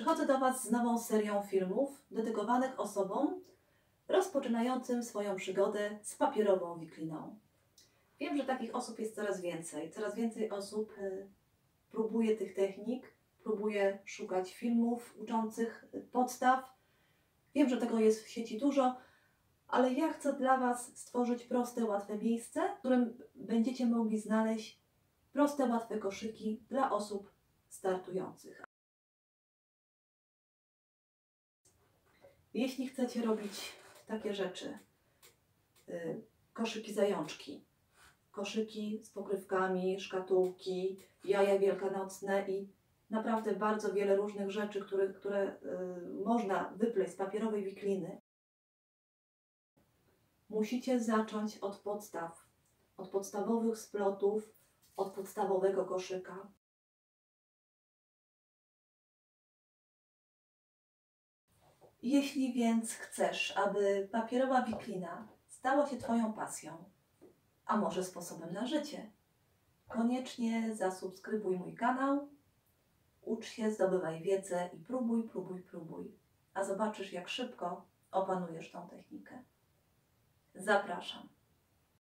Przychodzę do Was z nową serią filmów dedykowanych osobom rozpoczynającym swoją przygodę z papierową wikliną. Wiem, że takich osób jest coraz więcej. Coraz więcej osób próbuje tych technik, próbuje szukać filmów uczących podstaw. Wiem, że tego jest w sieci dużo, ale ja chcę dla Was stworzyć proste, łatwe miejsce, w którym będziecie mogli znaleźć proste, łatwe koszyki dla osób startujących. Jeśli chcecie robić takie rzeczy, koszyki zajączki, koszyki z pokrywkami, szkatułki, jaja wielkanocne i naprawdę bardzo wiele różnych rzeczy, które można wypleść z papierowej wikliny, musicie zacząć od podstaw, od podstawowych splotów, od podstawowego koszyka. Jeśli więc chcesz, aby papierowa wiklina stała się Twoją pasją, a może sposobem na życie, koniecznie zasubskrybuj mój kanał, ucz się, zdobywaj wiedzę i próbuj, próbuj, próbuj, a zobaczysz, jak szybko opanujesz tą technikę. Zapraszam.